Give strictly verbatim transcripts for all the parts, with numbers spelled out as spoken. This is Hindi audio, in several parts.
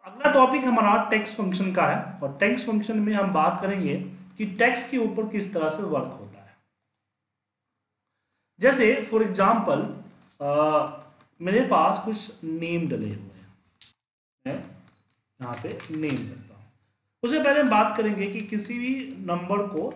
अगला टॉपिक हमारा टेक्स्ट फंक्शन का है और टेक्स्ट फंक्शन में हम बात करेंगे कि टेक्स्ट के ऊपर किस तरह से वर्क होता है। जैसे फॉर एग्जांपल मेरे पास कुछ नेम डले हुए हैं, मैं यहाँ पे नेम करता हूँ। उससे पहले हम बात करेंगे कि किसी भी नंबर को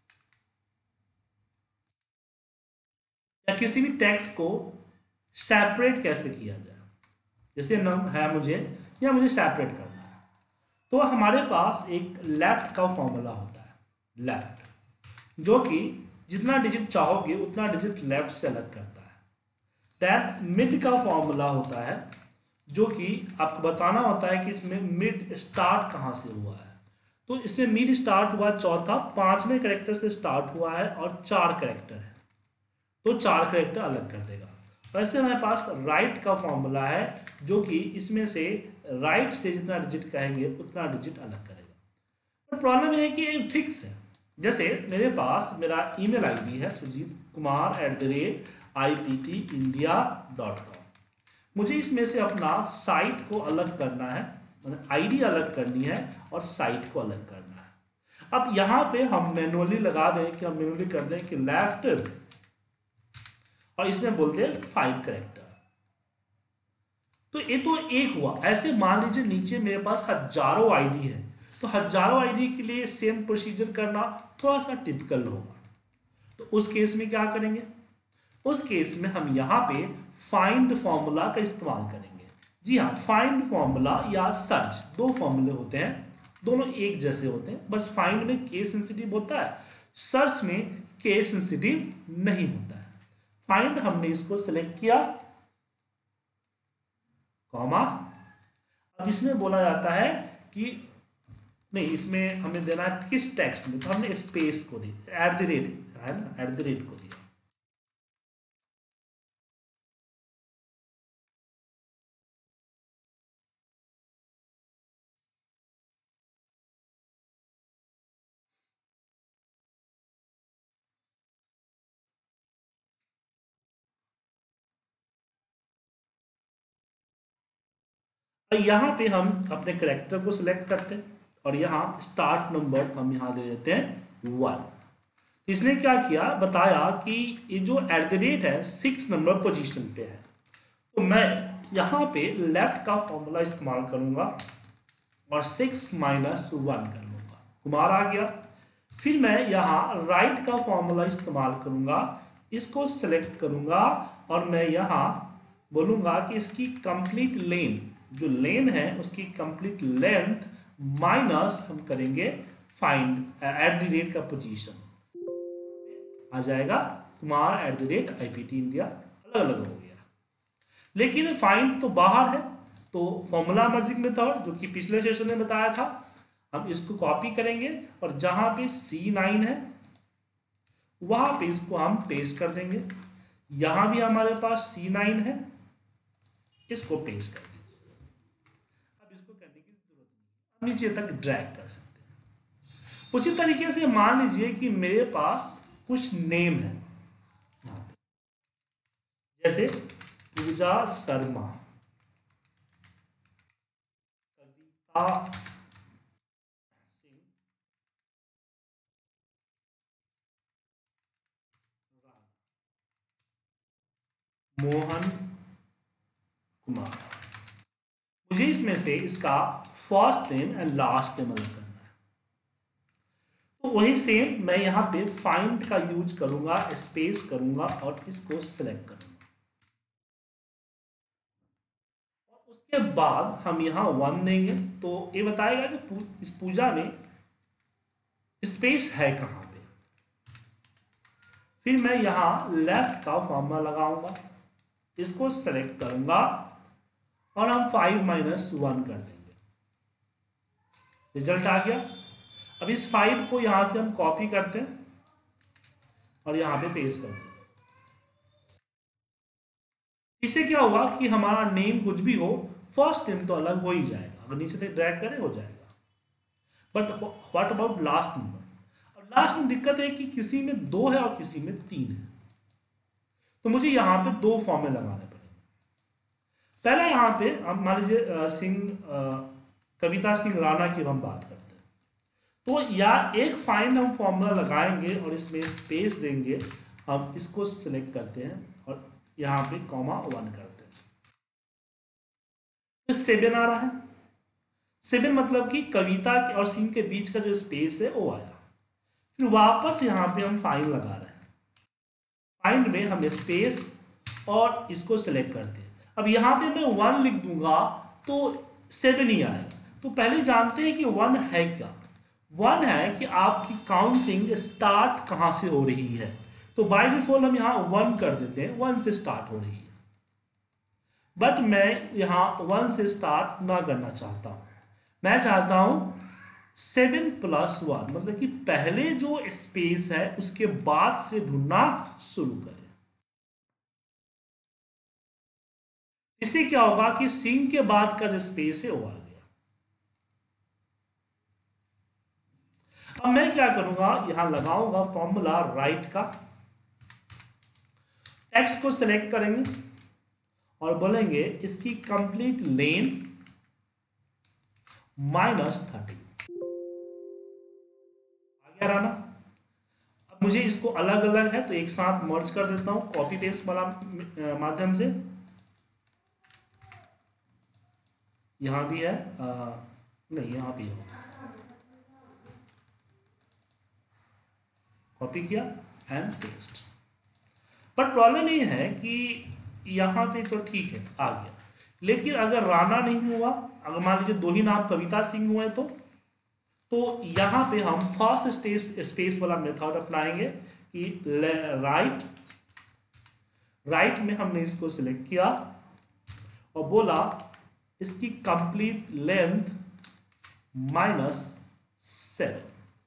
या किसी भी टेक्स्ट को सेपरेट कैसे किया जाए। जैसे नंबर है मुझे या मुझे सेपरेट करना है, तो हमारे पास एक लेफ्ट का फॉर्मूला होता है, लेफ्ट, जो कि जितना डिजिट चाहोगे उतना डिजिट लेफ्ट से अलग करता है। दैट मिड का फॉर्मूला होता है, जो कि आपको बताना होता है कि इसमें मिड स्टार्ट कहाँ से हुआ है। तो इसमें मिड स्टार्ट हुआ चौथा, पांचवें करेक्टर से स्टार्ट हुआ है और चार करेक्टर है, तो चार करेक्टर अलग कर देगा। वैसे हमारे पास राइट का फॉर्मूला है, जो कि इसमें से राइट से जितना डिजिट कहेंगे उतना डिजिट अलग करेगा। पर प्रॉब्लम यह है कि ये फिक्स है। जैसे मेरे पास मेरा ईमेल आईडी है Sujeet Kumar at the rate I P T India dot com. मुझे इसमें से अपना साइट को अलग करना है, मतलब आईडी अलग करनी है और साइट को अलग करना है। अब यहाँ पे हम मैनुअली लगा दें कि हम मैनुअली कर दें कि लेफ्ट, और इसमें बोलते हैं फाइव करेक्टर। तो ये तो एक हुआ। ऐसे मान लीजिए नीचे मेरे पास हजारों आईडी है, तो हजारों आईडी के लिए सेम प्रोसीजर करना थोड़ा सा टिपिकल होगा। तो उस केस में क्या करेंगे, उस केस में हम यहाँ पे फाइंड फॉर्मूला का इस्तेमाल करेंगे। जी हाँ, फाइंड फॉर्मूला या सर्च, दो फॉर्मूले होते हैं, दोनों एक जैसे होते हैं, बस फाइंड में केस सेंसिटिव होता है, सर्च में केस सेंसिटिव नहीं होता है। फाइंड हमने इसको सिलेक्ट किया, कॉमा, अब इसमें बोला जाता है कि नहीं, इसमें हमें देना है किस टेक्स्ट में, तो हमने स्पेस को दिया, एट द रेट है ना, एट द रेट को दिया। यहाँ पे हम अपने करेक्टर को सिलेक्ट करते हैं और यहाँ स्टार्ट नंबर हम यहाँ दे देते हैं वन। इसने क्या किया, बताया कि ये जो एट द रेट है सिक्स नंबर पोजीशन पे है, तो मैं यहाँ पे लेफ्ट का फॉर्मूला इस्तेमाल करूंगा और सिक्स माइनस वन कर लूंगा, कुमार आ गया। फिर मैं यहाँ राइट का फॉर्मूला इस्तेमाल करूंगा, इसको सिलेक्ट करूंगा और मैं यहाँ बोलूंगा कि इसकी कंप्लीट लेन, जो लेन है उसकी कंप्लीट लेंथ माइनस हम करेंगे फाइंड एट द रेट का पोजीशन, आ जाएगा Kumar at the rate I P T India, अलग अलग हो गया। लेकिन फाइंड तो बाहर है, तो फॉर्मूला मर्जिंग मेथड जो कि पिछले सेशन में बताया था, हम इसको कॉपी करेंगे और जहां पे सी नाइन है वहां पे इसको हम पेस्ट कर देंगे। यहां भी हमारे पास सी नाइन है, इसको पेस्ट कर दीजिए। अब इसको करने की जरूरत नहीं, अब नीचे तक ड्रैग कर सकते हैं। उसी तरीके से मान लीजिए कि मेरे पास कुछ नेम है, जैसे पूजा शर्मा, कविता सिंह, मोहन कुमार। मुझे इसमें से इसका first name and last name अलग करना है, तो वही सेम मैं यहाँ पे फाइंड का यूज करूंगा, स्पेस करूंगा और इसको सिलेक्ट करूंगा। और उसके बाद हम यहाँ वन देंगे, तो ये बताएगा कि पू, इस पूजा में स्पेस है कहाँ पे। फिर मैं यहाँ लेफ्ट का फॉर्मूला लगाऊंगा, इसको सेलेक्ट करूंगा और हम फाइव माइनस वन कर देंगे, रिजल्ट आ गया। अब इस फाइव को यहां से हम कॉपी करते हैं और यहां पे पेस्ट करते हैं। इससे क्या होगा कि हमारा नेम कुछ भी हो, फर्स्ट नेम तो अलग हो ही जाएगा, अगर नीचे तक ड्रैग करें हो जाएगा। But what about last number, अब लास्ट में दिक्कत है कि किसी में दो है और किसी में तीन है, तो मुझे यहां पे दो फॉर्मेट लगाने पड़ेंगे। पहला यहाँ पे हम मान लीजिए सिंह कविता सिंह राणा की हम बात करते हैं, तो या एक फाइंड हम फॉर्मूला लगाएंगे और इसमें स्पेस देंगे, हम इसको सिलेक्ट करते हैं और यहाँ पे कॉमा वन करते हैं, तो सेवन आ रहा है। सेवन मतलब कि कविता और सिंह के बीच का जो स्पेस है वो आया। फिर वापस यहाँ पे हम फाइंड लगा रहे हैं, फाइंड में हम स्पेस और इसको सिलेक्ट करते हैं। अब यहाँ पे मैं वन लिख दूंगा तो सेवन ही आएगा। तो पहले जानते हैं कि वन है क्या। वन है कि आपकी काउंटिंग स्टार्ट कहाँ से हो रही है, तो बाय डिफॉल्ट हम यहाँ वन कर देते हैं, वन से स्टार्ट हो रही है। बट मैं यहाँ वन से स्टार्ट ना करना चाहता हूँ, मैं चाहता हूँ सेवन प्लस वन, मतलब कि पहले जो स्पेस है उसके बाद से ढूंढना शुरू करें। इससे क्या होगा कि सिंह के बाद का जो स्पेस है वो आ गया। अब मैं क्या करूंगा, यहां लगाऊंगा फॉर्मूला राइट का, टेक्स्ट को सिलेक्ट करेंगे और बोलेंगे इसकी कंप्लीट लेन माइनस थर्टी आ गया राना। अब मुझे इसको अलग अलग है तो एक साथ मर्ज कर देता हूं कॉपी पेस्ट वाला माध्यम से। यहां भी है आ, नहीं यहां भी है, कॉपी किया एंड पेस्ट। बट प्रॉब्लम ये है कि यहाँ पे तो ठीक है आ गया, लेकिन अगर राणा नहीं हुआ, अगर मान लीजिए दो ही नाम कविता सिंह हुए तो तो यहाँ पे हम फर्स्ट स्पेस स्पेस वाला मेथड अपनाएंगे कि राइट राइट में हमने इसको सिलेक्ट किया और बोला इसकी कंप्लीट लेंथ माइनस सेवन,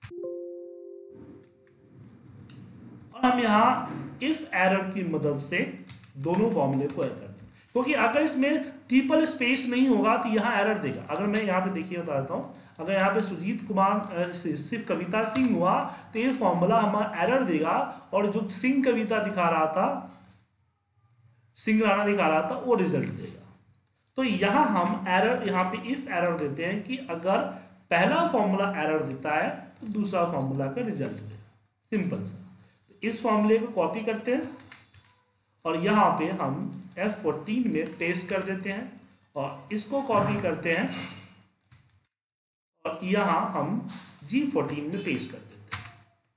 और हम यहाँ इफ एरर की मदद से दोनों फॉर्मूले को ऐड करते हैं, क्योंकि अगर इसमें ट्रिपल स्पेस नहीं होगा तो यहाँ एरर देगा। अगर मैं यहाँ पे देखिए बता देता हूँ, अगर यहाँ पे सुजीत कुमार सिर्फ कविता सिंह हुआ तो ये फॉर्मूला हमारा एरर देगा, और जो सिंह कविता दिखा रहा था, सिंह राणा दिखा रहा था, वो रिजल्ट देगा। तो यहाँ हम एरर, यहाँ पे इफ एरर देते हैं कि अगर पहला फॉर्मूला एरर देता है तो दूसरा फॉर्मूला का रिजल्ट देगा, सिंपल सा। इस फॉर्मूले को कॉपी करते हैं और यहाँ पे हम एफ फोर्टीन में पेस्ट कर देते हैं और इसको कॉपी करते हैं और यहाँ हम जी फोर्टीन में पेस्ट कर देते हैं।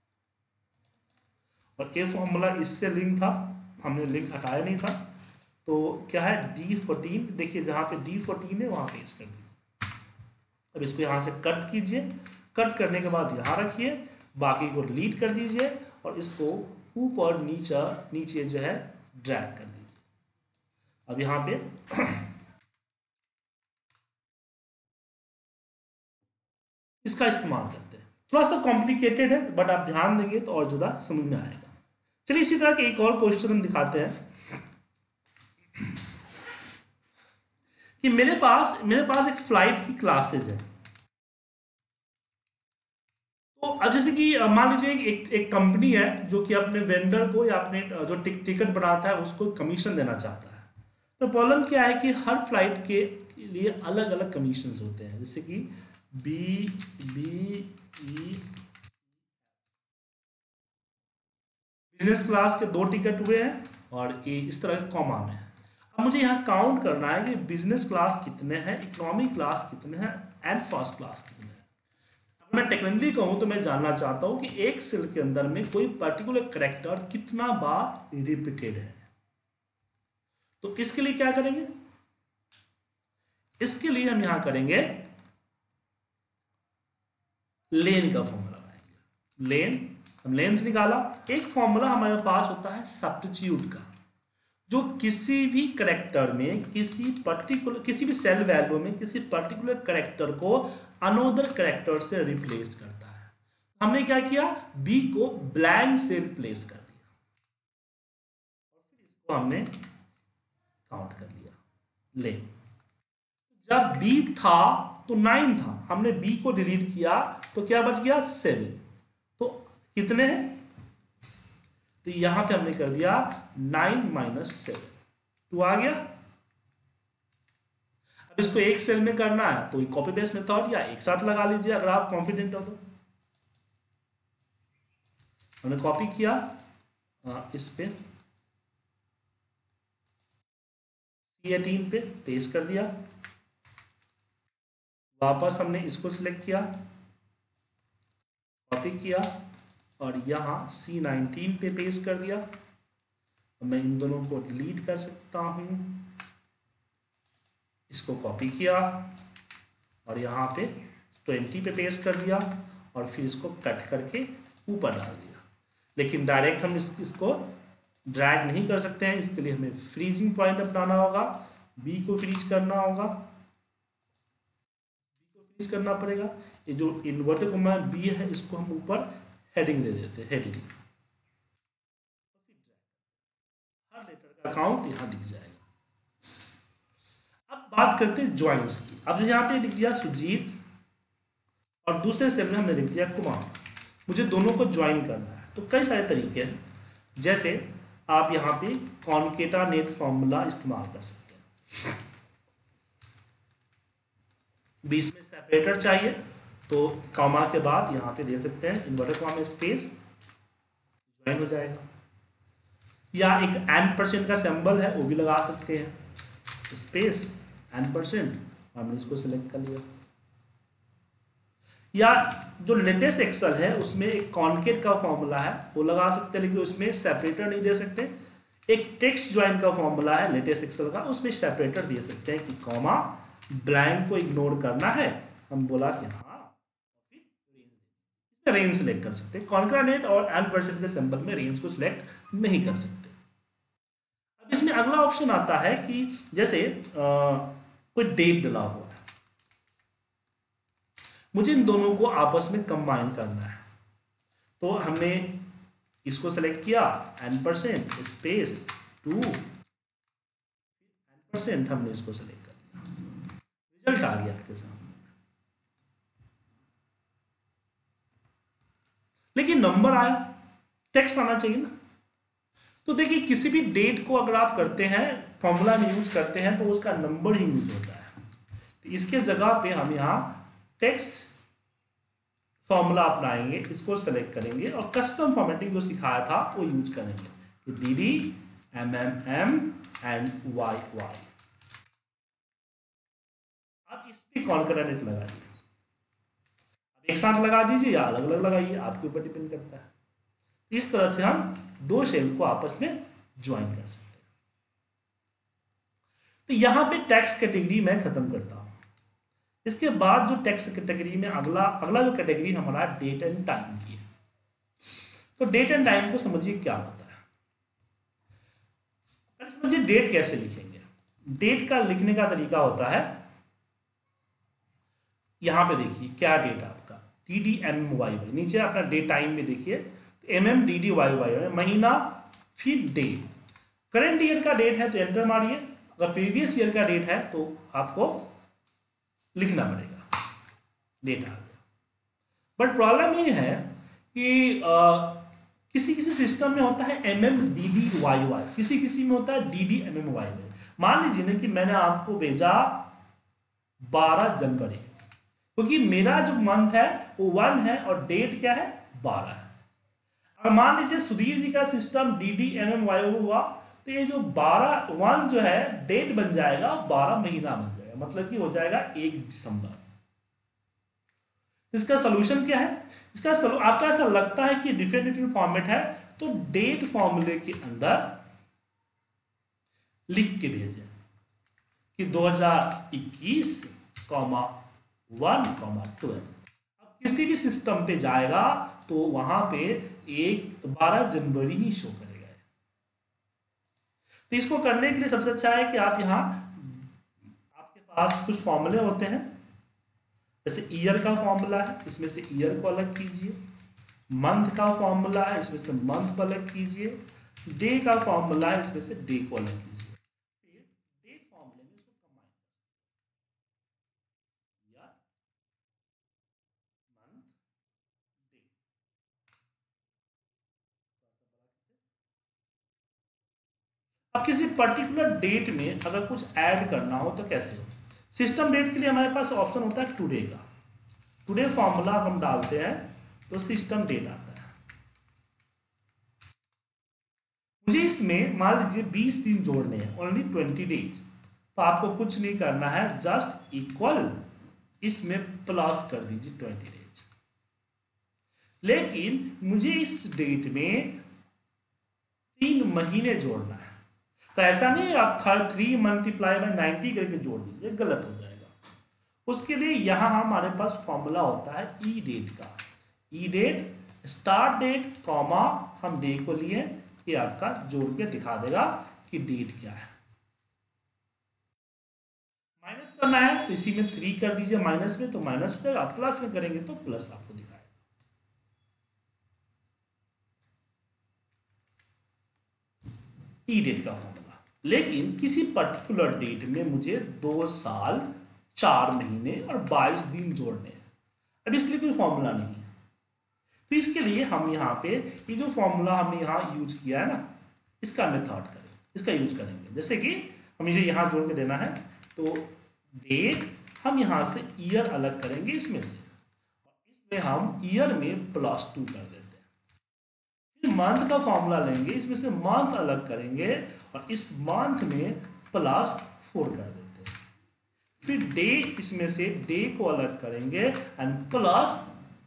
और ये फॉर्मूला इससे लिंक था, हमने लिंक हटाया नहीं था, तो क्या है डी फोर्टीन, देखिए जहाँ पे डी फोर्टीन है वहाँ पेस्ट कर दीजिए। अब इसको यहाँ से कट कीजिए, कट करने के बाद यहाँ रखिए, बाकी को डिलीट कर दीजिए और इसको ऊपर नीचे नीचे जो है ड्रैग कर दीजिए। अब यहाँ पे इसका इस्तेमाल करते हैं, थोड़ा सा कॉम्प्लिकेटेड है बट आप ध्यान देंगे तो और ज़्यादा समझ में आएगा। चलिए इसी तरह के एक और क्वेश्चन हम दिखाते हैं कि मेरे पास मेरे पास एक फ्लाइट की क्लासेज है। तो अब जैसे कि मान लीजिए एक एक कंपनी है जो कि अपने वेंडर को या अपने जो टिक, टिकट बनाता है उसको कमीशन देना चाहता है। तो प्रॉब्लम क्या है कि हर फ्लाइट के लिए अलग अलग कमीशंस होते हैं, जैसे कि B B E business class के दो टिकट हुए हैं और ए इस तरह के कॉमा में है। अब मुझे यहाँ काउंट करना है कि बिजनेस क्लास कितने हैं, इकोनॉमी क्लास कितने हैं एंड फर्स्ट क्लास कितने हैं। अगर मैं टेक्निकली कहूँ तो मैं जानना चाहता हूँ कि एक सेल के अंदर में कोई पर्टिकुलर कैरेक्टर कितना बार रिपीटेड है। तो इसके लिए क्या करेंगे, इसके लिए हम यहां करेंगे लेन का फॉर्मूला लगाएंगे। लेन, हम लेंथ निकाला, एक फॉर्मूला हमारे पास होता है सब्स्टिट्यूट का, जो किसी भी कैरेक्टर में किसी पर्टिकुलर किसी भी सेल वैल्यू में किसी पर्टिकुलर कैरेक्टर को अनदर कैरेक्टर से रिप्लेस करता है। हमने क्या किया, बी को ब्लैंक से रिप्लेस कर दिया और फिर इसको हमने काउंट कर लिया ले। जब बी था तो नाइन था, हमने बी को डिलीट किया तो क्या बच गया सेवन। तो कितने हैं, तो यहां पे हमने कर दिया नाइन माइनस सेवन, टू आ गया। अब इसको एक सेल में करना है तो कॉपी पेस्ट मेथड या एक साथ लगा लीजिए अगर आप कॉन्फिडेंट हो तो। हमने कॉपी किया आ, इस पे सी एटीन पे पेस्ट कर दिया, वापस हमने इसको सिलेक्ट किया, कॉपी किया और यहाँ सी नाइनटीन पे पेस्ट कर दिया। मैं इन दोनों को डिलीट कर सकता हूँ, इसको कॉपी किया और यहाँ पे ट्वेंटी पे पेस्ट कर दिया और फिर इसको कट करके ऊपर डाल दिया। लेकिन डायरेक्ट हम इस, इसको ड्रैग नहीं कर सकते हैं, इसके लिए हमें फ्रीजिंग पॉइंट अपनाना होगा, बी को फ्रीज करना होगा, बी को फ्रीज करना पड़ेगा। ये जो इन्वर्टेड कॉमा बी है इसको हम ऊपर हेडिंग दे देते हैं, हेडिंग, हर लेटर का काउंट यहाँ दिख जाएगा। अब बात करते हैं ज्वाइंट्स की। अब यहाँ पे लिख दिया सुजीत और दूसरे सेल में हमने लिख दिया कुमार, मुझे दोनों को ज्वाइन करना है। तो कई सारे तरीके हैं, जैसे आप यहाँ पे कॉन्केटानेट फॉर्मूला इस्तेमाल कर सकते हैं। बीच में सेपरेटर चाहिए तो कॉमा के बाद यहाँ पे दे सकते हैं इन्वर्टेड कॉमा में स्पेस, ज्वाइन हो जाएगा। या एक एन परसेंट का सिंबल है वो भी लगा सकते हैं, स्पेस एन परसेंट, हमने इसको सिलेक्ट कर लिया। या जो लेटेस्ट एक्सेल है उसमें एक कॉन्केट का फॉर्मूला है वो लगा सकते हैं, लेकिन उसमें सेपरेटर नहीं दे सकते। एक टेक्स्ट ज्वाइन का फॉर्मूला है लेटेस्ट एक्सेल का, उसमें सेपरेटर दे सकते हैं कि कॉमा ब्लैंक को इग्नोर करना है, हम बोला कि हाँ, रेंज सेलेक्ट कर सकते हैं। कॉन्केटानेट और एन परसेंट के सिंबल में रेंज को सिलेक्ट नहीं कर सकते। अब इसमें अगला ऑप्शन आता है कि जैसे आ, कोई डेट डला हुआ है, मुझे इन दोनों को आपस में कंबाइन करना है, तो हमने इसको सेलेक्ट किया N percent space to N percent, हमने इसको सेलेक्ट कर लिया, रिजल्ट आ गया आपके सामने। लेकिन नंबर आया, टेक्स्ट आना चाहिए ना। तो देखिए किसी भी डेट को अगर आप करते हैं फॉर्मूला में यूज करते हैं तो उसका नंबर ही यूज होता है। तो इसके जगह पे हम यहाँ टेक्स्ट फॉर्मूला अपनाएंगे, इसको सेलेक्ट करेंगे और कस्टम फॉर्मेटिंग जो सिखाया था वो यूज करेंगे, D D M M M and Y Y. आप इस पे कॉन्केटानेट लगा दीजिए, एक साथ लगा दीजिए या अलग अलग लगाइए, आपके ऊपर डिपेंड करता है। इस तरह से हम दो सेल को आपस में ज्वाइन कर सकते हैं। तो यहां पे टेक्स्ट कैटेगरी मैं खत्म करता हूं। इसके बाद जो टेक्स्ट कैटेगरी में अगला अगला जो कैटेगरी हमारा डेट एंड टाइम की है। तो डेट एंड टाइम को समझिए क्या होता है। पहले समझिए डेट कैसे लिखेंगे। डेट का लिखने का तरीका होता है, यहां पे देखिए क्या डेट आपका D D M M Y Y, नीचे अपना डेट टाइम में देखिए M M D D Y Y, महीना फिर डे। करंट ईयर का डेट है तो एंटर मारिए, अगर प्रीवियस ईयर का डेट है तो आपको लिखना पड़ेगा, डेट आ गया। बट प्रॉब्लम ये है कि आ, किसी किसी सिस्टम में होता है M M D D Y Y, किसी किसी में होता है D D M M Y Y. मान लीजिए ना कि मैंने आपको भेजा बारह जनवरी, क्योंकि मेरा जो मंथ है वो वन है और डेट क्या है बारह है। अब मान लीजिए सुधीर जी का system D D M M Y हुआ तो ये जो बारह वन जो है डेट बन जाएगा, बारह महीना बन जाएगा, मतलब कि हो जाएगा एक दिसंबर। इसका सॉल्यूशन क्या है? इसका आपका ऐसा लगता है कि डिफरेंट डिफरेंट फॉर्मेट है, तो डेट फॉर्मूले के अंदर लिख के भेजें कि दो हज़ार इक्कीस कॉमा वन कॉमा ट्वेल्व। अब किसी भी सिस्टम पे जाएगा तो वहां पे एक बारह जनवरी ही शो करेगा। तो इसको करने के लिए सबसे अच्छा है कि आप यहाँ आपके पास कुछ फॉर्मूले होते हैं, जैसे ईयर का फॉर्मूला है, इसमें से ईयर को अलग कीजिए। मंथ का फॉर्मूला है, इसमें से मंथ को अलग कीजिए। डे का फॉर्मूला है, इसमें से डे को अलग कीजिए। फिर डेट फॉर्मूले में इसको कंबाइन ईयर मंथ डे। अब किसी पर्टिकुलर डेट में अगर कुछ ऐड करना हो तो कैसे हो? सिस्टम डेट के लिए हमारे पास ऑप्शन होता है टुडे का। टुडे फॉर्मूला हम डालते हैं तो सिस्टम डेट आता है। मुझे इसमें मान लीजिए बीस दिन जोड़ने हैं, ओनली ट्वेंटी डेज, तो आपको कुछ नहीं करना है, जस्ट इक्वल इसमें प्लस कर दीजिए ट्वेंटी डेज। लेकिन मुझे इस डेट में तीन महीने जोड़ना है, तो ऐसा नहीं आप थ्री मल्टीप्लाई बाय नाइन्टी करके जोड़ दीजिए, गलत हो जाएगा। उसके लिए यहां हमारे पास फॉर्मूला होता है ई डेट का। E date start date comma हम डे को लिए, ये आपका जोड़ के दिखा देगा कि डेट क्या है। माइनस करना है तो इसी में थ्री कर दीजिए, माइनस में तो माइनस हो जाएगा, प्लस में करेंगे तो प्लस आपको दिखाएगा। ई डेट का फॉर्मूला, लेकिन किसी पर्टिकुलर डेट में मुझे दो साल चार महीने और बाईस दिन जोड़ने हैं। अब इसके लिए कोई फॉर्मूला नहीं है, तो इसके लिए हम यहाँ पे ये जो फॉर्मूला हमने यहाँ यूज किया है ना, इसका मेथड करें, इसका यूज करेंगे। जैसे कि हम इसे यहाँ जोड़ के देना है, तो डेट हम यहाँ से ईयर अलग करेंगे इसमें से, इसमें हम ईयर में प्लस टू कर देते हैं। फिर मंथ का फॉर्मूला लेंगे, इसमें से मंथ अलग करेंगे और इस मंथ में प्लस फोर कर देते हैं। फिर डे, इसमें से डे को अलग करेंगे एंड प्लस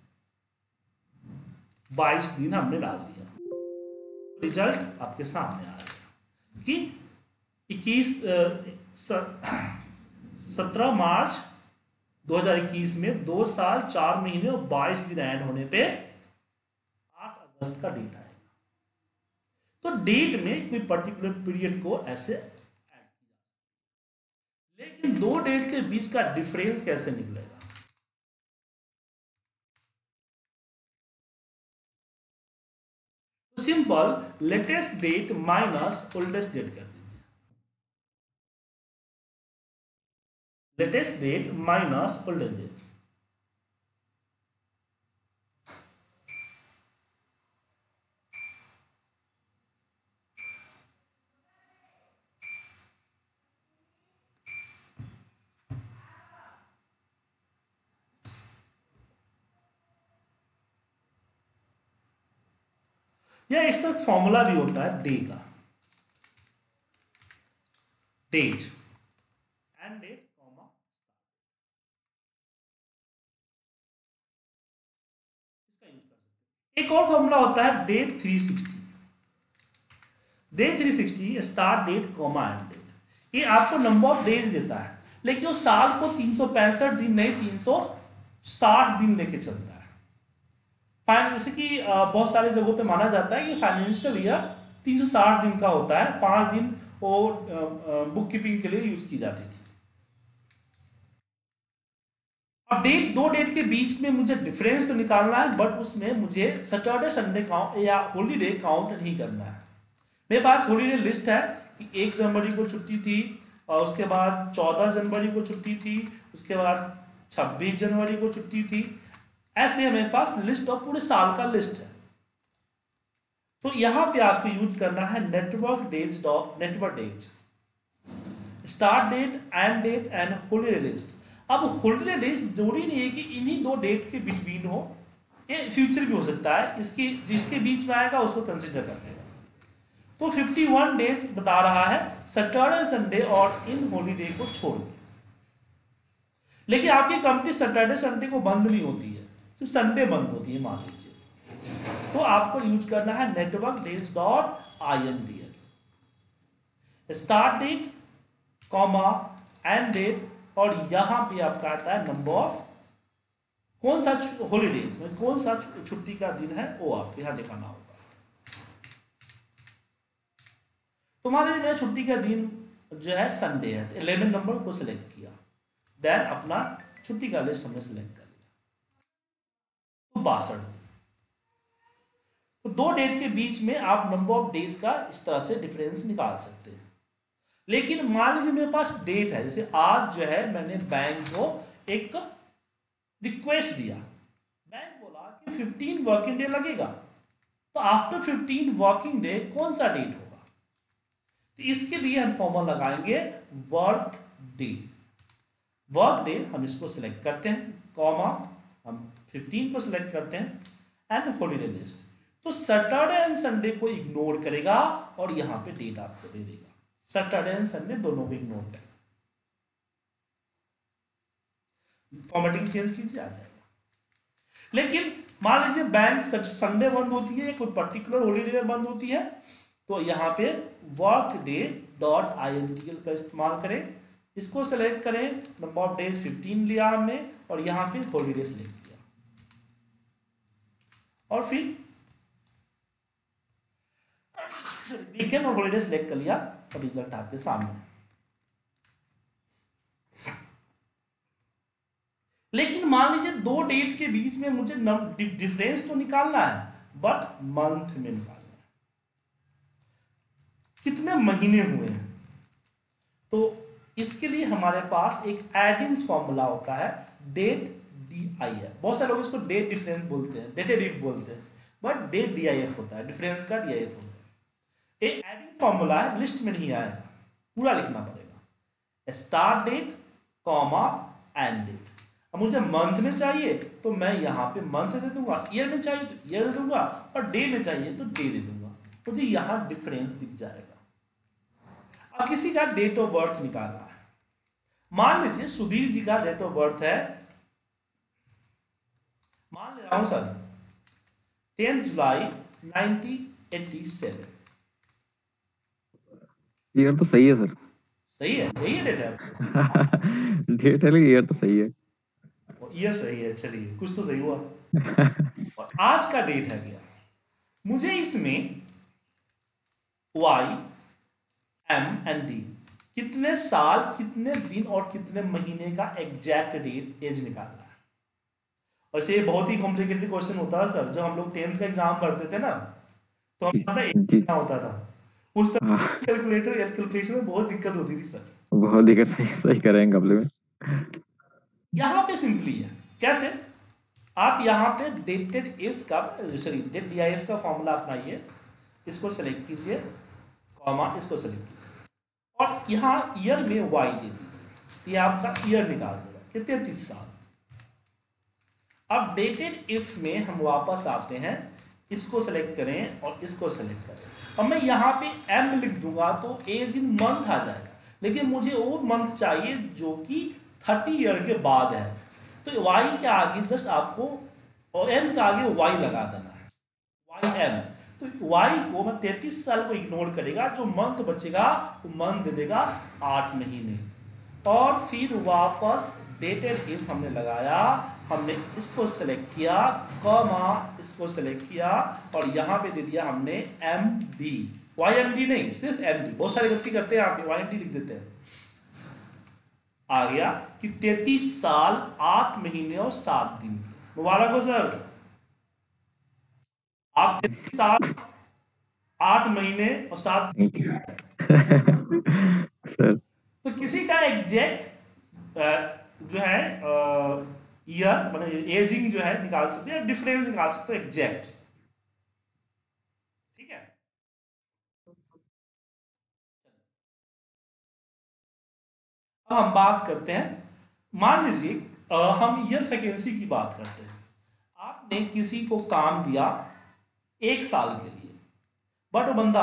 बाईस दिन हमने डाल दिया। रिजल्ट आपके सामने आ गया कि इक्कीस सत्रह मार्च दो हज़ार इक्कीस में दो साल चार महीने और बाईस दिन ऐड होने पे आठ अगस्त का डेट आएगा। तो डेट में कोई पर्टिकुलर पीरियड को ऐसे ऐड किया, लेकिन दो डेट के बीच का डिफरेंस कैसे निकलेगा? तो simple latest date minus oldest date कर दीजिए। Latest date minus oldest date, या इस तक फॉर्मूला भी होता है डे का, डेट एंड डेट कॉमा, इसका यूज कर सकते हैं। एक और फॉर्मूला होता है day three sixty. Day three sixty start date comma end date, ये आपको नंबर ऑफ डेज देता है, लेकिन उस साल को तीन सौ पैंसठ दिन नहीं तीन सौ साठ दिन लेके चलता है। जैसे कि बहुत सारी जगहों पे माना जाता है कि फाइनेंशियल ईयर तीन सौ साठ दिन का होता है, पांच दिन वो बुक कीपिंग के लिए यूज की जाती थी। अब डेट, दो डेट के बीच में मुझे डिफरेंस तो निकालना है, बट उसमें मुझे सैटरडे संडे काउंट या हॉलीडे काउंट नहीं करना है। मेरे पास हॉलीडे लिस्ट है कि एक जनवरी को छुट्टी थी, और उसके बाद चौदह जनवरी को छुट्टी थी, उसके बाद छब्बीस जनवरी को छुट्टी थी। ऐसे मेरे पास लिस्ट और पूरे साल का लिस्ट है। तो यहां पे आपको यूज करना है network dates dot network dates, start date, and date and holiday list. अब हॉलीडे डेट्स जरूरी नहीं है कि इन्हीं दो डेट के बिटवीन हो, ये फ्यूचर भी हो सकता है, इसके जिसके बीच में आएगा उसको कंसिडर करने का। तो इक्यावन डेज बता रहा है सैटरडे संडे और इन हॉलीडे को छोड़ के। लेकिन आपकी कंपनी सैटरडे संडे को बंद नहीं होती है, सिर्फ संडे बंद होती है मान लीजिए, तो आपको यूज करना है network dates dot I N D L, start date comma end date, और यहां पे आपका आता है नंबर ऑफ कौन सा हॉलीडेज में कौन सा छुट्टी का दिन है, वो आप यहां दिखाना होगा। तुम्हारे लिए छुट्टी का दिन जो है संडे है, तो इलेवन नंबर को सिलेक्ट किया, देन अपना छुट्टी का लिस्ट हमने सिलेक्ट कर लिया, तो बासठ। तो दो डेट के बीच में आप नंबर ऑफ डेज का इस तरह से डिफरेंस निकाल सकते हैं। लेकिन मान लीजिए मेरे पास डेट है, जैसे आज जो है मैंने बैंक को एक रिक्वेस्ट दिया, बैंक बोला कि फिफ्टीन वर्किंग डे लगेगा, तो आफ्टर फिफ्टीन वर्किंग डे कौन सा डेट होगा? तो इसके लिए हम फॉर्मूला लगाएंगे वर्क डे, वर्क डे हम इसको सिलेक्ट करते हैं, कॉमा हम फिफ्टीन को सिलेक्ट करते हैं, एंड हॉलीडे लिस्ट। तो सैटरडे एंड संडे को इग्नोर करेगा और यहाँ पे डेट आपको दे देगा। सैटरडे एंड संडे दोनों को इग्नोर करेगा। फॉर्मेटिंग चेंज कीजिए, आ जाएगा। लेकिन मान लीजिए बैंक संडे बंद होती है, कोई पर्टिकुलर हॉलीडे में बंद होती है, तो यहाँ पे work day dot I N T L का इस्तेमाल करें, इसको सेलेक्ट करें, नंबर ऑफ डेज फिफ्टीन लिया हमने और यहाँ पे हॉलीडे सेलेक्ट किया और फिर वीकेंड और हॉलीडे सेलेक्ट कर लिया और रिजल्ट आपके सामने। लेकिन मान लीजिए दो डेट के बीच में मुझे डिफरेंस तो निकालना है, बट मंथ में निकालना है, कितने महीने हुए हैं। तो इसके लिए हमारे पास एक एडिंग्स फॉर्मूला होता है, डेट डी आई एफ। बहुत सारे लोग इसको डेट डिफरेंस बोलते हैं, डेटेडिव बोलते हैं, but date D I F होता है, डिफरेंस का डी आई एफ होता है। एक एडिंग फॉर्मूला है, लिस्ट में नहीं आएगा, पूरा लिखना पड़ेगा, start date comma end date. अब मुझे मंथ में चाहिए तो मैं यहाँ पे मंथ दे दूंगा, ईयर में चाहिए तो ईयर दे दूंगा, और डे में चाहिए तो डे दे दूंगा, मुझे तो यहाँ डिफरेंस दिख जाएगा। अब किसी का डेट ऑफ बर्थ निकालना है, मान लीजिए सुधीर जी का डेट ऑफ बर्थ है, मान ले रहा हूं sir tenth July nineteen eighty seven. Year तो सही है सर। सही है, यही है डेट है। डेट है लेकिन ईयर तो सही है। ईयर सही है, चलिए कुछ तो सही हुआ। और आज का डेट है क्या, मुझे इसमें वाई एम एंड डी कितने साल, कितने दिन और कितने महीने का एग्जैक्ट डेट एज निकालना है। वैसे ये बहुत ही कॉम्प्लिकेटेड क्वेश्चन होता है सर, जब हम लोग टेंथ का एग्जाम पढ़ते थे ना, तो हमारा एक होता था, उस समय कैलकुलेटर कैलकुलेशन में बहुत दिक्कत होती थी सर, बहुत दिक्कत है, सही करेंगे कब में। यहाँ पे सिंपली है, कैसे आप यहाँ पे डेटेड इफ का sorry date D I F का फॉर्मूला अपनाइए, इसको सेलेक्ट कीजिए, कॉमा इसको सेलेक्ट कीजिए, और यहाँ ईयर में वाई दे दीजिए, ये आपका ईयर निकाल देगा कितने, तीस साल। अब डेटेड इफ में हम वापस आते हैं, इसको सेलेक्ट करें और इसको सेलेक्ट करें, और मैं यहाँ पे एम लिख दूंगा तो एज इन मंथ आ जाएगा, लेकिन मुझे वो मंथ चाहिए जो कि थर्टी ईयर के बाद है, तो वाई के आगे जस्ट आपको और एम के आगे वाई लगा देना है, वाई एम। तो वाई को मैं तैतीस साल को इग्नोर करेगा, जो मंथ बचेगा वो मंथ दे देगा आठ महीने, और फिर वापस डेटेड इफ हमने लगाया, हमने इसको सेलेक्ट किया, कॉमा इसको सेलेक्ट किया, और यहाँ पे दे दिया हमने M D, Y M D नहीं, सिर्फ एम डी। बहुत सारी गलती करते हैं यहाँ पे, वाई एम डी लिख देते हैं। आ गया कि तैतीस साल आठ महीने और सात दिन। मुबारक हो सर, आप तैतीस साल आठ महीने और सात दिन सर। तो किसी का एग्जैक्ट जो है ईयर मतलब एजिंग जो है निकाल सकते हैं, डिफरेंस निकाल सकते हो एग्जैक्ट, ठीक है। अब हम बात करते हैं, मान लीजिए हम ईयर वैकेंसी की बात करते हैं, आपने किसी को काम दिया एक साल के लिए, बट वो बंदा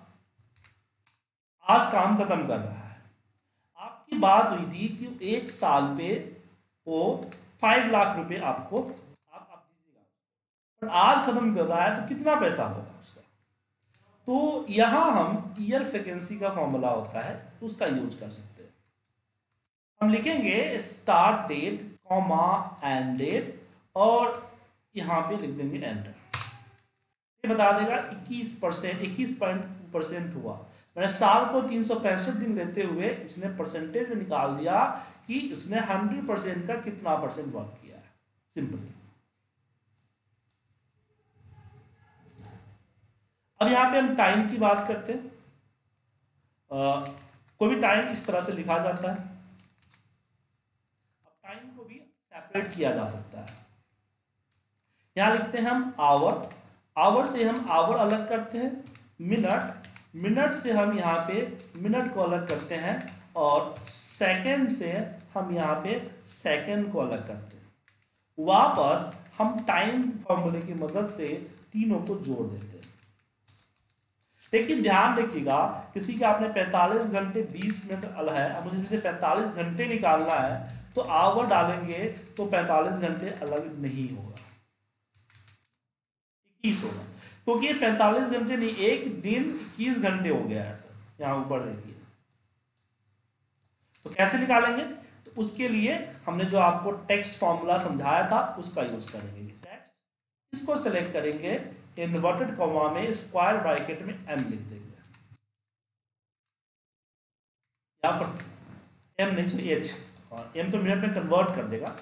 आज काम खत्म कर रहा है, आपकी बात हुई थी कि एक साल पे वो फाइव लाख रुपए आपको आप आप दीजिएगा, पर आज खत्म कर रहा है तो कितना पैसा होगा उसका। तो यहां हम ईयर वैकेंसी का फॉर्मूला होता है, उसका यूज कर सकते हैं। हम लिखेंगे start date comma end date, और यहाँ पे लिख देंगे एंटर। ये बता देगा इक्कीस परसेंट इक्कीस परसेंट हुआ, मैंने साल को तीन सौ पैंसठ दिन लेते हुए इसने परसेंटेज में निकाल दिया कि इसने हंड्रेड परसेंट का कितना परसेंट वर्क किया है, सिंपली। अब यहाँ पे हम टाइम की बात करते हैं, आ, कोई भी टाइम इस तरह से लिखा जाता है, अब टाइम को भी सेपरेट किया जा सकता है। यहाँ लिखते हैं हम आवर, आवर से हम आवर अलग करते हैं, मिनट मिनट से हम यहाँ पे मिनट को अलग करते हैं, और सेकंड से हम यहाँ पे सेकंड को अलग करते हैं। वापस हम टाइम फॉर्मूले की मदद से तीनों को जोड़ देते हैं। लेकिन ध्यान रखिएगा, किसी का आपने पैंतालीस घंटे बीस मिनट अलग है, अब मुझे पैंतालीस घंटे निकालना है तो आवर डालेंगे तो पैंतालीस घंटे अलग नहीं होगा, इक्कीस होगा, क्योंकि ये पैंतालीस घंटे नहीं, एक दिन इक्कीस घंटे हो गया है सर। यहाँ ऊपर देखिए, तो कैसे निकालेंगे? तो उसके लिए हमने जो आपको टेक्स्ट फॉर्मूला समझाया था उसका यूज करेंगे। टेक्स्ट, इसको सेलेक्ट करेंगे, इन्वर्टेड कॉमा में स्क्वायर ब्रैकेट में एम लिख देंगे, या फिर एम नहीं एच, और एम तो मिनट में कन्वर्ट कर देगा।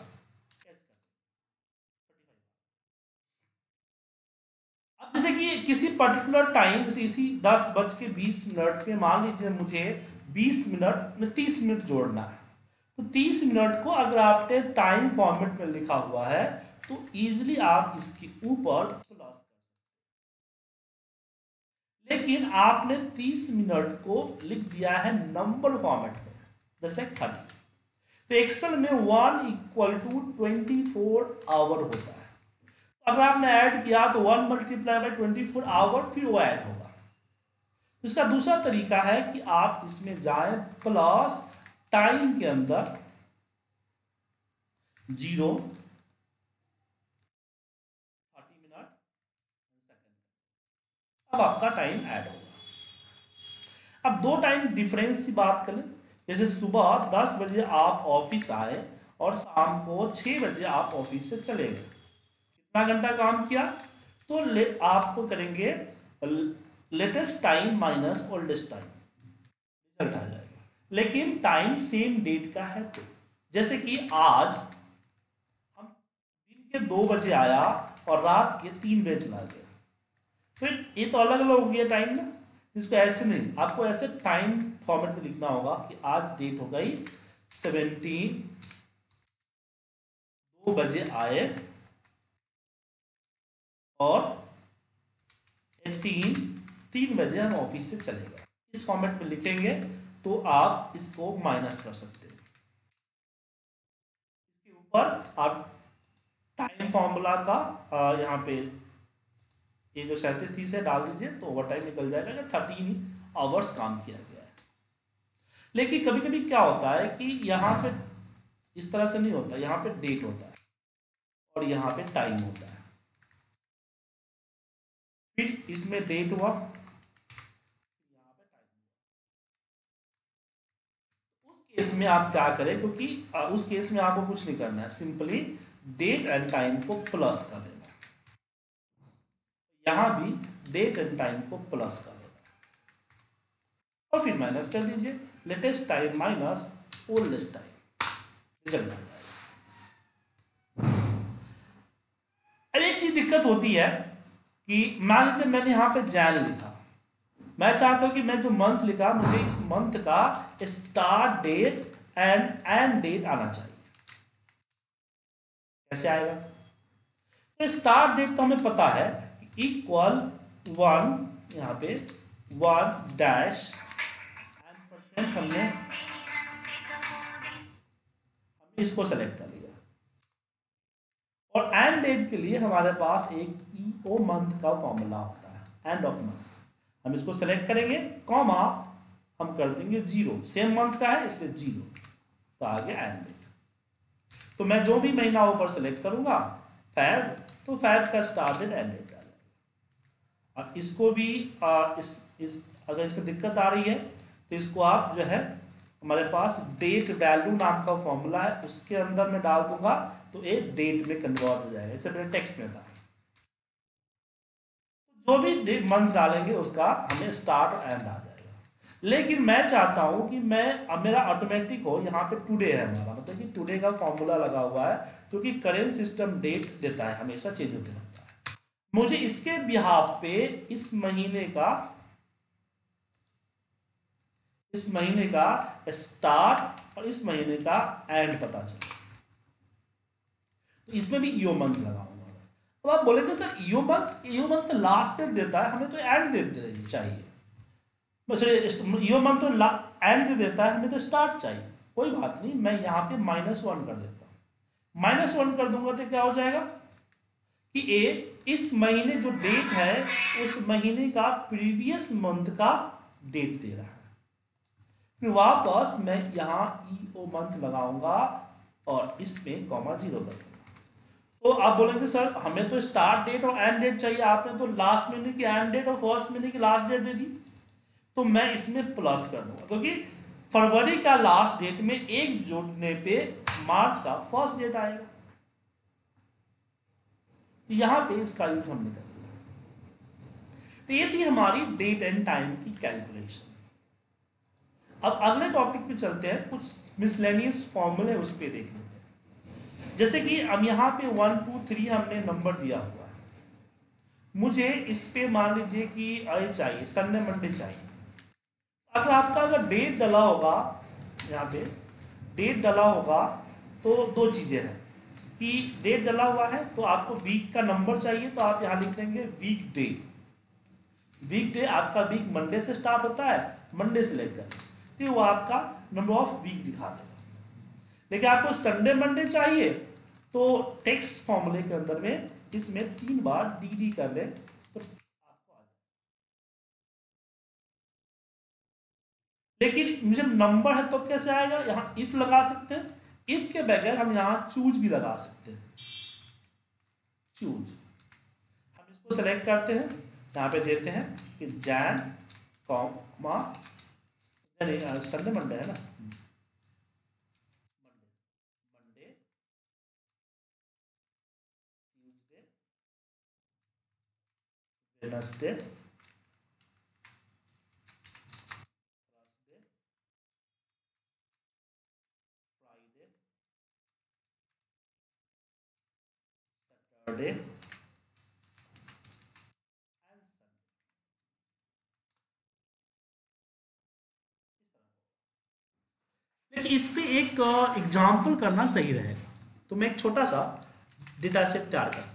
अब जैसे कि किसी पर्टिकुलर टाइम, जैसे इसी दस बज के बीस मिनट में मान लीजिए मुझे बीस मिनट में तीस मिनट जोड़ना है, तो तीस मिनट को अगर आपने टाइम फॉर्मेट में लिखा हुआ है तो इजीली आप इसके ऊपर प्लस कर सकते, लेकिन आपने तीस मिनट को लिख दिया है नंबर फॉर्मेट में, जैसे थर्टी, तो एक्सेल में one equal to twenty four hour होता है। तो अगर आपने ऐड किया तो one multiply by twenty four hour, फिर वो ऐड होगा। इसका दूसरा तरीका है कि आप इसमें जाएं प्लस टाइम के अंदर जीरो थर्टी मिनट सेकेंड, अब आपका टाइम ऐड होगा। अब दो टाइम डिफरेंस की बात करें, जैसे सुबह दस बजे आप ऑफिस आए और शाम को छह बजे आप ऑफिस से चले गए, कितना घंटा काम किया? तो ले आपको करेंगे latest time minus oldest time, result आ जाएगा। लेकिन टाइम सेम डेट का है, तो जैसे कि आज हम दिन के दो बजे आया और रात के तीन बजे चला गया, फिर ये तो अलग अलग हो गया टाइम ना। इसको ऐसे नहीं, आपको ऐसे टाइम फॉर्मेट में लिखना होगा कि आज डेट हो गई सेवनटीन, दो बजे आए और एटीन, तीन बजे हम ऑफिस से चले गए। इस फॉर्मेट में लिखेंगे तो आप इसको माइनस कर सकते हैं। इसके ऊपर आप टाइम फॉर्मूला का यहाँ पे ये जो सैंतीस तीस है डाल दीजिए, तो ओवर टाइम निकल जाएगा कि थर्टीन आवर्स काम किया गया है। लेकिन कभी कभी क्या होता है कि यहाँ पे इस तरह से नहीं होता, यहाँ पे डेट होता है और यहाँ पे टाइम होता है, फिर इसमें डेट हुआ, यहाँ पे टाइम हुआ। उस केस में आप क्या करें, क्योंकि उस केस में आपको कुछ नहीं करना है, सिंपली डेट एंड टाइम को प्लस कर देना। यहाँ भी डेट एंड टाइम को प्लस कर देना और फिर माइनस कर दीजिए, latest time minus oldest time, result आ जाएगा। अब एक चीज दिक्कत होती है कि मान लीजिए मैंने यहाँ पे जैन लिखा, मैं चाहता हूँ कि मैं जो मंथ लिखा मुझे इस मंथ का start date and end date आना चाहिए। कैसे आएगा? तो स्टार्ट डेट तो हमें पता है इक्वल वन, यहाँ पे वन डैश एन परसेंट, हमने हमने इसको सेलेक्ट कर लिया, और एंड डेट के लिए हमारे पास एक ई ओ मंथ का फॉर्मूला होता है, एंड ऑफ मंथ। हम इसको सेलेक्ट करेंगे, कॉमा हम कर देंगे जीरो, सेम मंथ का है इसलिए जीरो, तो आगे एंड डेट। तो मैं जो भी महीना ऊपर सेलेक्ट करूंगा फैब, तो फैब का start date and end date जाएगा। अब इसको भी आ, इस इस अगर इसको दिक्कत आ रही है तो इसको आप जो है हमारे पास डेट वैल्यू नाम का फॉर्मूला है, उसके अंदर में डाल दूंगा तो एक डेट में कन्वर्ट हो जाएगा। इससे मेरे टेक्स्ट में था, जो भी मंथ डालेंगे उसका हमें स्टार्ट और एंड आ जाएगा। लेकिन मैं चाहता हूं कि मैं अब मेरा ऑटोमेटिक हो, यहाँ पे टुडे है हमारा, मतलब कि टुडे का फॉर्मूला लगा हुआ है, क्योंकि करेंट सिस्टम डेट देता है, हमेशा चेंज होते रहता है। मुझे इसके बिहाफ पे इस महीने का इस महीने का स्टार्ट और इस महीने का एंड पता चले, तो इसमें भी ईओ मंथ लगाऊंगा। अब आप बोलेंगे sir E O month E O month last date देता है, हमें तो एंड डेट चाहिए। बस ईओ मंथ तो एंड देता है, हमें तो स्टार्ट चाहिए, कोई बात नहीं, मैं यहाँ पे माइनस वन कर देता हूँ। माइनस वन कर दूंगा तो क्या हो जाएगा कि ए इस महीने जो डेट है उस महीने का प्रीवियस मंथ का डेट दे रहा है। फिर वापस मैं यहाँ ई ओ मंथ लगाऊंगा और इसमें कॉमा जीरो कर दूंगा। तो आप बोलेंगे सर हमें तो स्टार्ट डेट और एंड डेट चाहिए, आपने तो लास्ट महीने की एंड डेट और फर्स्ट महीने की लास्ट डेट दे दी। तो मैं इसमें प्लस कर दूंगा, क्योंकि फरवरी का लास्ट डेट में एक जोड़ने पे मार्च का फर्स्ट डेट आएगा। तो यहां पे इसका यूज हमने कर दिया। तो ये थी हमारी डेट एंड टाइम की कैलकुलेशन। अब अगले टॉपिक पे चलते हैं, कुछ मिसलेनियस फॉर्मूले उस पर देख लेते हैं। जैसे कि अब यहाँ पे वन टू थ्री हमने नंबर दिया हुआ है, मुझे इस पे मान लीजिए कि अरे चाहिए संडे मंडे चाहिए। अगर आपका अगर डेट डला होगा, यहाँ पे डेट डला होगा तो दो चीज़ें हैं कि डेट डला हुआ है तो आपको वीक का नंबर चाहिए, तो आप यहाँ लिख देंगे वीक डे। वीक डे आपका वीक मंडे से स्टार्ट होता है, मंडे से लेकर तो वो आपका नंबर ऑफ वीक दिखा देगा। लेकिन आपको संडे मंडे चाहिए तो टेक्स्ट फॉर्मूले के अंदर में इसमें तीन बार डी डी कर ले तो आपको आ जाए। लेकिन मुझे नंबर है तो कैसे आएगा, यहाँ इफ लगा सकते हैं, इफ के बगैर हम यहाँ चूज भी लगा सकते हैं। चूज हम इसको सेलेक्ट करते हैं, यहाँ पे देते हैं कि जैन कॉमा संडे मंडे है ना, Monday Monday Tuesday Wednesday Thursday Friday Saturday and Sunday. लेकिन इस पे एक एग्जाम्पल करना सही रहेगा, तो मैं एक छोटा सा डेटा सेट तैयार करता हूँ।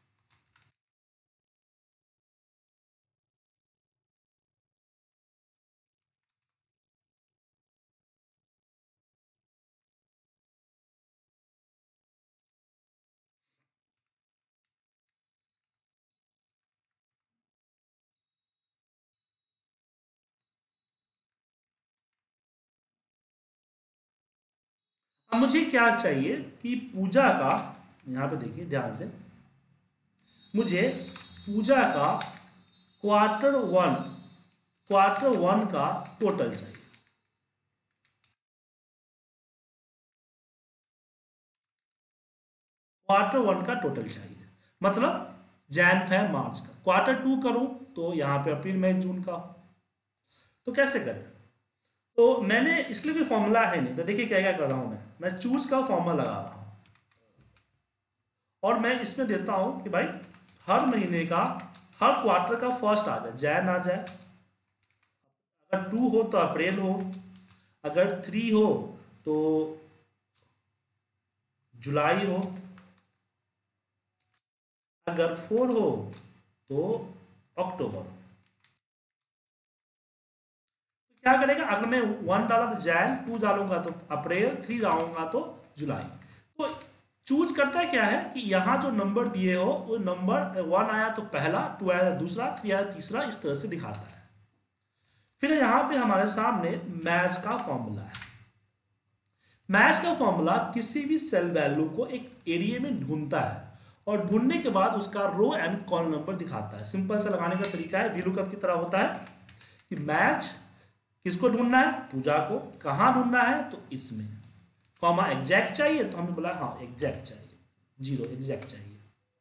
अब मुझे क्या चाहिए कि पूजा का, यहाँ पे देखिए ध्यान से, मुझे पूजा का क्वार्टर वन क्वार्टर वन का टोटल चाहिए। क्वार्टर वन का टोटल चाहिए मतलब जैन फेब मार्च का। क्वार्टर टू करूं तो यहाँ पे अप्रैल मई जून का। तो कैसे करें, तो मैंने इसलिए भी फॉर्मूला है नहीं, तो देखिए क्या क्या कर रहा हूं मैं मैं चूज का फॉर्मूला लगा रहा हूं और मैं इसमें देता हूं कि भाई हर महीने का हर क्वार्टर का फर्स्ट आ जाए, जैन आ जाए, अगर टू हो तो अप्रैल हो, अगर थ्री हो तो जुलाई हो, अगर फोर हो तो अक्टूबर। क्या करेगा, अगर मैं वन डाला तो जैन, टू डालूंगा तो अप्रैल, थ्री डालूंगा तो जुलाई। तो चूज करता क्या है कि यहाँ जो नंबर दिए हो वो नंबर वन आया तो पहला, टू आया तो दूसरा, थ्री आया तीसरा, इस तरह से दिखाता है। फिर यहाँ पे हमारे सामने मैच का फॉर्मूला है। मैच का फॉर्मूला किसी भी सेल वैल्यू को एक एरिया में ढूंढता है और ढूंढने के बाद उसका रो एंड कॉलम नंबर दिखाता है। सिंपल सा लगाने का तरीका है, वीलुकअप की तरह होता है कि मैच किसको ढूंढना है, पूजा को। कहाँ ढूंढना है, तो इसमें। कॉमा एग्जैक्ट चाहिए तो हमने बोला हाँ एग्जैक्ट चाहिए, जीरो एग्जैक्ट चाहिए।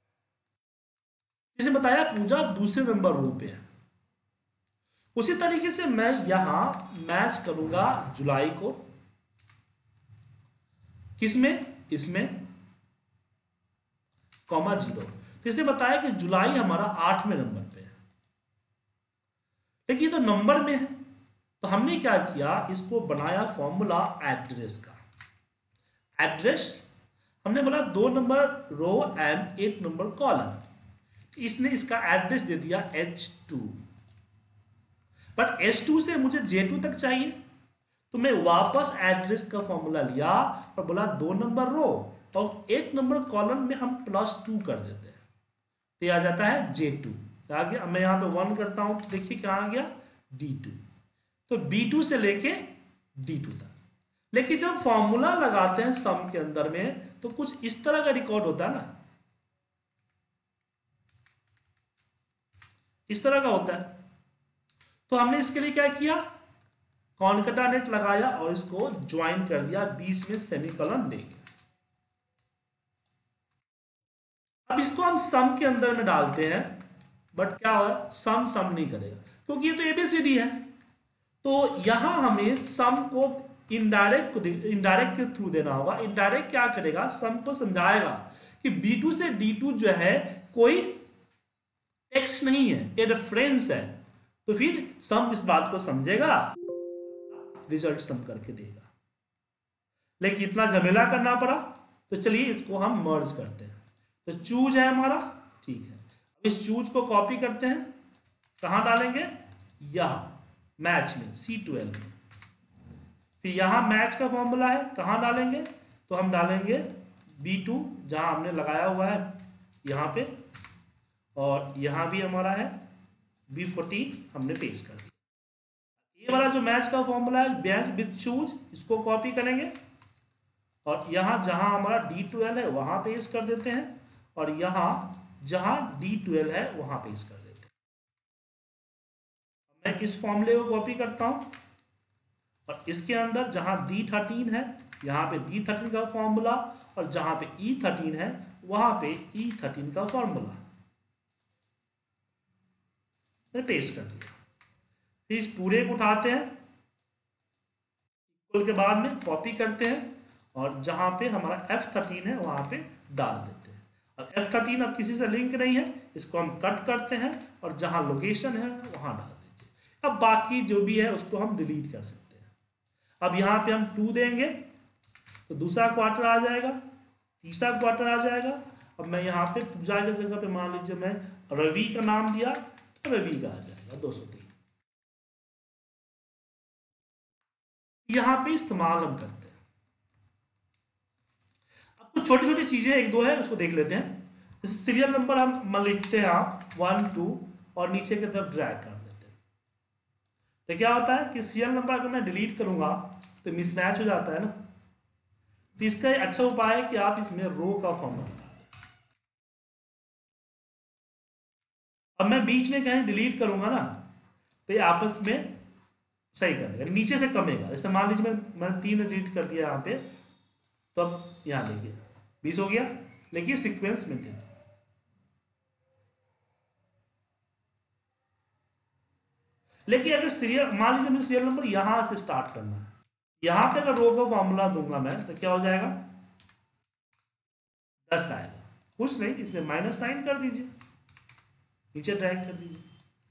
जैसे बताया पूजा दूसरे नंबर रो पे है, उसी तरीके से मैं यहां मैच करूंगा जुलाई को, किसमें, इसमें, कॉमा जीरो। तो इसने बताया कि जुलाई हमारा आठवें नंबर पे है, लेकिन ये तो नंबर में है, तो हमने क्या किया, इसको बनाया फॉर्मूला एड्रेस का। एड्रेस हमने बोला दो नंबर रो एंड एक नंबर कॉलम, इसने इसका एड्रेस दे दिया H two. But H two से मुझे जे टू तक चाहिए, तो मैं वापस एड्रेस का फॉर्मूला लिया और बोला दो नंबर रो और एक नंबर कॉलम में हम प्लस टू कर देते हैं, तो ये आ जाता है जे टू। आ गया, मैं यहाँ पे वन करता हूँ तो देखिए क्या आ गया, डी टू। तो बी टू से लेके डी टू तक। लेकिन जब फॉर्मूला लगाते हैं सम के अंदर में तो कुछ इस तरह का रिकॉर्ड होता है ना, इस तरह का होता है। तो हमने इसके लिए क्या किया, कॉनकैटिनेट लगाया और इसको ज्वाइन कर दिया, बीच में सेमीकोलन देंगे। अब इसको हम सम के अंदर में डालते हैं, बट क्या होगा, सम सम नहीं करेगा क्योंकि ये तो एबीसीडी है। तो यहां हमें सम को इनडायरेक्ट को इनडायरेक्ट के थ्रू देना होगा। इनडायरेक्ट क्या करेगा, सम को समझाएगा कि बी टू से डी टू जो है कोई टेक्स्ट नहीं है, ये रेफरेंस है। तो फिर सम इस बात को समझेगा, रिजल्ट सम करके देगा। लेकिन इतना झमेला करना पड़ा, तो चलिए इसको हम मर्ज करते हैं। तो चूज है हमारा, ठीक है। अब इस चूज को कॉपी करते हैं, कहां डालेंगे, यहां मैच में सी ट्वेल्व में। फिर यहां मैच का फॉर्मूला है, कहां डालेंगे, तो हम डालेंगे बी टू जहां हमने लगाया हुआ है यहां पे, और यहां भी हमारा है बी फोर्टीन हमने पेस्ट कर दिया। ये वाला जो मैच का फॉर्मूला है मैच विद चूज, इसको कॉपी करेंगे और यहां जहां हमारा डी ट्वेल्व है वहां पेस्ट कर देते हैं, और यहां जहां डी ट्वेल्व है वहां पेस्ट कर देते हैं। मैं इस फॉर्मूले को कॉपी करता हूं और इसके अंदर जहां डी थर्टीन है यहां पे डी थर्टीन का फॉर्मूला, और जहां पे ई थर्टीन है वहां पे ई थर्टीन का फॉर्मूला मैं पेस्ट कर दिया। फिर इस पूरे को उठाते हैं, इक्वल के बाद में कॉपी करते हैं और जहां पे हमारा एफ थर्टीन है वहां पे डाल देते हैं। और एफ थर्टीन अब किसी से लिंक नहीं है, इसको हम कट करते हैं और जहां लोकेशन है वहां डाल दीजिए। अब बाकी जो भी है उसको हम डिलीट कर सकते हैं। अब यहाँ पे हम टू देंगे तो दूसरा क्वार्टर आ जाएगा, तीसरा क्वार्टर आ जाएगा। अब मैं यहाँ पे पूजा की जगह पे मान लीजिए मैं रवि का नाम दिया तो रवि का आ जाएगा दो सौ तीन। यहाँ पे इस्तेमाल हम करते हैं। अब कुछ छोटी छोटी चीजें एक दो है उसको देख लेते हैं। जैसे सीरियल नंबर हम लिखते हैं आप वन टू और नीचे की तरफ ड्रैग कर देते हैं, तो क्या होता है कि सीरियल नंबर अगर मैं डिलीट करूंगा तो मिसमैच हो जाता है ना। तो इसका एक अच्छा उपाय है कि आप इसमें रो का फॉर्मूला लगा दें। अब मैं बीच में कहीं डिलीट करूंगा ना तो ये आपस में सही कर देगा, नीचे से कमेगा। जैसे मान लीजिए मैं मैंने तीन डिलीट कर दिया यहाँ पे, तो अब यहाँ देखिए बीस हो गया, लेकिन सीक्वेंस मेंटेन। लेकिन अगर सीरियल मान लीजिए मुझे सीरियल नंबर यहां से स्टार्ट करना है, यहां पे अगर रो का फॉर्मूला दूंगा मैं तो क्या हो जाएगा, दस आएगा। कुछ नहीं, इसमें माइनस नाइन कर दीजिए, नीचे ड्रैग कर दीजिए।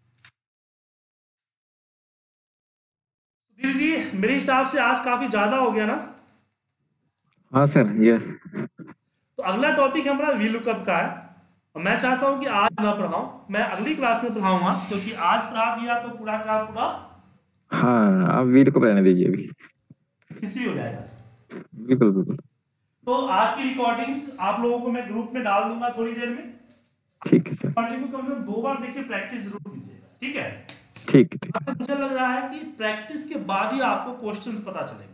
सुधीर जी मेरे हिसाब से आज काफी ज्यादा हो गया ना। हाँ सर, यस। तो अगला टॉपिक हमारा वी लुकअप का है और मैं चाहता हूं कि आज ना पढ़ाऊं, मैं अगली क्लास में पढ़ाऊंगा, क्योंकि आज पढ़ा दिया तो पूरा का पूरा हाँ, आप वीर को रहने दीजिए अभी, खिचड़ी हो जाएगा। बिल्कुल बिल्कुल। तो आज की रिकॉर्डिंग्स आप लोगों को मैं ग्रुप में डाल दूंगा थोड़ी देर में। ठीक है सर। रिकॉर्डिंग को कम से कम दो बार देखिए, प्रैक्टिस जरूर कीजिएगा, ठीक है। ठीक है। मुझे लग रहा है कि प्रैक्टिस के बाद ही आपको क्वेश्चंस पता चलेगा।